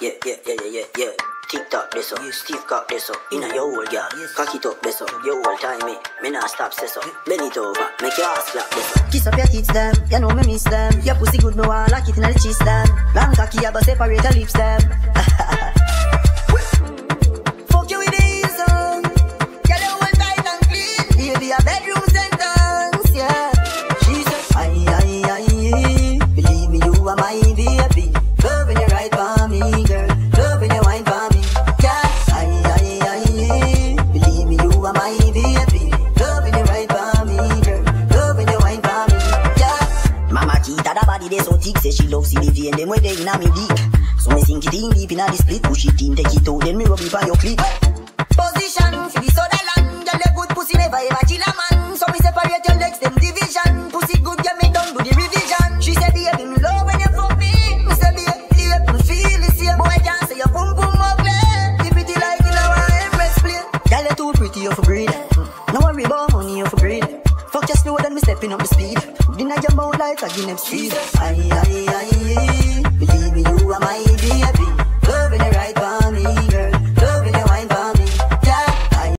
yeah. TikTok this up, Steve cock this up. Inna your old girl, cock it up this up. Your old time me nah stop this up. Bend it over, make your ass clap this up. Kiss up your kids them, you know me miss them. Your pussy good, me want lock it inna the chest them. Long cocky, I but separate your lips them. Fuck you with the heels on, girl you hold tight and clean. Baby a bedroom sentence, yeah. She said, aye, believe me you are my baby. Loving you right for me, girl. Loving you wine for me, yeah. Aye, believe me you are my baby. Loving you right for me, girl. Loving you wine for me, yeah. Mama Kita da body they so thick, say she love see the vein them when they inna me deep. So me sink it in deep inna the split, push it in, take it out, then me rub it for your clit. Position for the soda land, girl you good pussy never ever chill a man. So me separate your legs, them division. Pussy good, get me done do the revision. She said baby me love when you fuck me. Me say baby me feel the same. Boy can't say your boom boom ugly. You pretty like you know I embrace play. Girl you too pretty you for greed. No worry about money you for greed. Fuck just slow then me stepping up the speed. Dinner your mouth like a Guinness seed. Aye, believe me you are my